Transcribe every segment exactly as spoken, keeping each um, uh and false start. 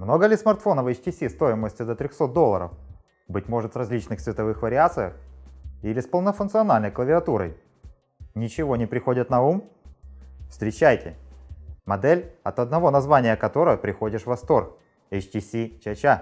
Много ли смартфонов эйч ти си стоимостью до трёхсот долларов? Быть может, в различных цветовых вариациях? Или с полнофункциональной клавиатурой? Ничего не приходит на ум? Встречайте! Модель, от одного названия которой приходишь в восторг. эйч ти си Cha-Cha.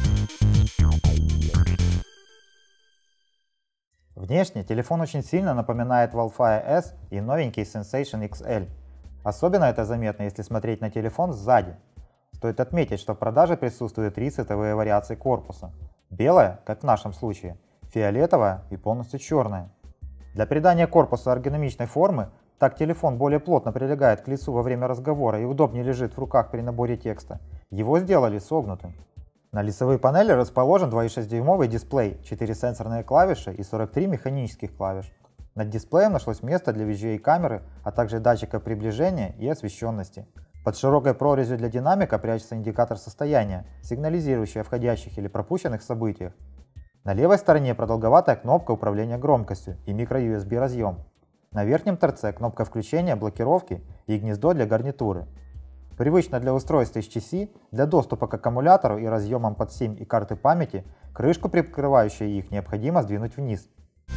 Внешне телефон очень сильно напоминает Wildfire эс и новенький Sensation икс эль. Особенно это заметно, если смотреть на телефон сзади. Стоит отметить, что в продаже присутствуют три цветовые вариации корпуса. Белая, как в нашем случае, фиолетовая и полностью черная. Для придания корпусу эргономичной формы, так телефон более плотно прилегает к лицу во время разговора и удобнее лежит в руках при наборе текста, его сделали согнутым. На лицевой панели расположен два и шесть дюймовый дисплей, четыре сенсорные клавиши и сорок три механических клавиш. Над дисплеем нашлось место для ви джи эй-камеры, а также датчика приближения и освещенности. Под широкой прорезью для динамика прячется индикатор состояния, сигнализирующий о входящих или пропущенных событиях. На левой стороне продолговатая кнопка управления громкостью и микро-ю эс би разъем. На верхнем торце кнопка включения, блокировки и гнездо для гарнитуры. Привычно для устройств эйч ти си, для доступа к аккумулятору и разъемам под сим и карты памяти, крышку, прикрывающую их, необходимо сдвинуть вниз.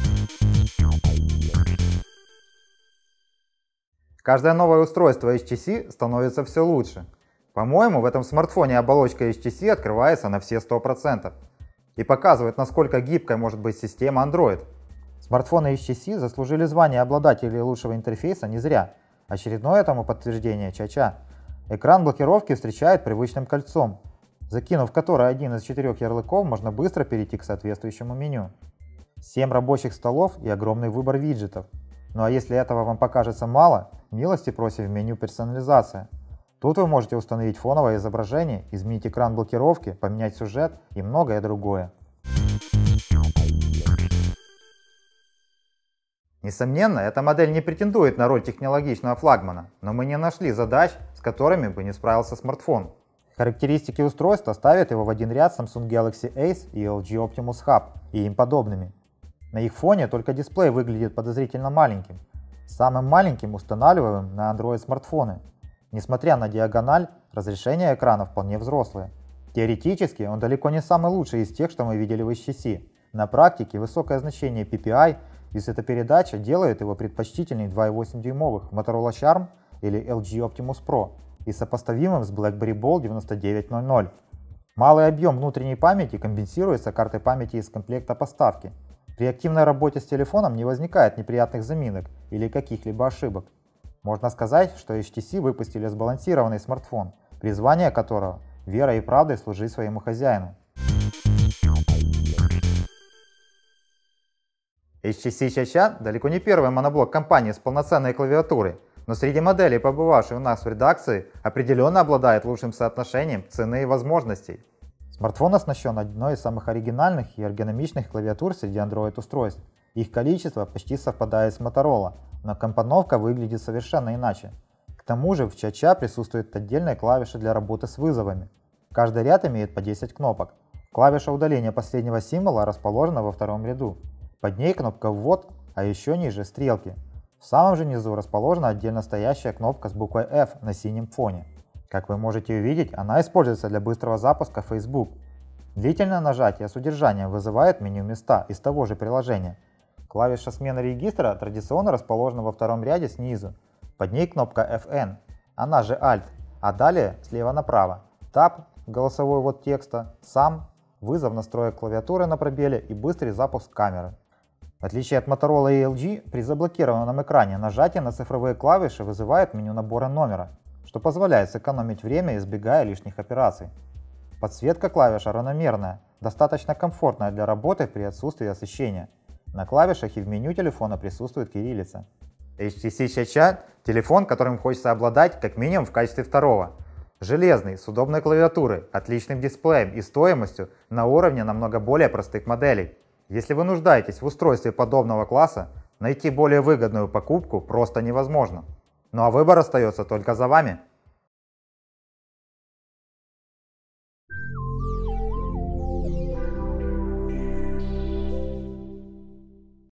Каждое новое устройство эйч ти си становится все лучше. По-моему, в этом смартфоне оболочка эйч ти си открывается на все сто процентов и показывает, насколько гибкой может быть система Android. Смартфоны эйч ти си заслужили звание обладателей лучшего интерфейса не зря. Очередное этому подтверждение Cha-Cha. Экран блокировки встречает привычным кольцом, закинув которое один из четырех ярлыков, можно быстро перейти к соответствующему меню. семь рабочих столов и огромный выбор виджетов. Ну а если этого вам покажется мало, милости просим в меню «Персонализация». Тут вы можете установить фоновое изображение, изменить экран блокировки, поменять сюжет и многое другое. Несомненно, эта модель не претендует на роль технологичного флагмана, но мы не нашли задач, с которыми бы не справился смартфон. Характеристики устройства ставят его в один ряд с Samsung Galaxy Ace и эл джи Optimus Hub и им подобными. На их фоне только дисплей выглядит подозрительно маленьким, самым маленьким устанавливаемым на Android смартфоны. Несмотря на диагональ, разрешение экрана вполне взрослое. Теоретически он далеко не самый лучший из тех, что мы видели в эйч ти си. На практике высокое значение пи пи ай и светопередача делает его предпочтительней два и восемь дюймовых Motorola Charm или эл джи Optimus Pro и сопоставимым с BlackBerry Bold девяносто девять ноль ноль. Малый объем внутренней памяти компенсируется картой памяти из комплекта поставки. При активной работе с телефоном не возникает неприятных заминок или каких-либо ошибок. Можно сказать, что эйч ти си выпустили сбалансированный смартфон, призвание которого – верой и правдой служить своему хозяину. эйч ти си Cha-Cha далеко не первый моноблок компании с полноценной клавиатурой, но среди моделей, побывавших у нас в редакции, определенно обладает лучшим соотношением цены и возможностей. Смартфон оснащен одной из самых оригинальных и эргономичных клавиатур среди Android-устройств. Их количество почти совпадает с Motorola, но компоновка выглядит совершенно иначе. К тому же в Cha-Cha присутствует отдельная клавиша для работы с вызовами. Каждый ряд имеет по десять кнопок. Клавиша удаления последнего символа расположена во втором ряду. Под ней кнопка «Ввод», а еще ниже стрелки. В самом же низу расположена отдельно стоящая кнопка с буквой F на синем фоне. Как вы можете увидеть, она используется для быстрого запуска Facebook. Длительное нажатие с удержанием вызывает меню «Места» из того же приложения. Клавиша смены регистра традиционно расположена во втором ряде снизу. Под ней кнопка эф эн, она же Alt, а далее слева направо. Tab – голосовой ввод текста, сам – вызов настроек клавиатуры на пробеле и быстрый запуск камеры. В отличие от Motorola и эл джи, при заблокированном экране нажатие на цифровые клавиши вызывает меню набора номера, что позволяет сэкономить время, избегая лишних операций. Подсветка клавиш равномерная, достаточно комфортная для работы при отсутствии освещения. На клавишах и в меню телефона присутствует кириллица. эйч ти си Cha-Cha – телефон, которым хочется обладать как минимум в качестве второго. Железный, с удобной клавиатурой, отличным дисплеем и стоимостью на уровне намного более простых моделей. Если вы нуждаетесь в устройстве подобного класса, найти более выгодную покупку просто невозможно. Ну а выбор остается только за вами.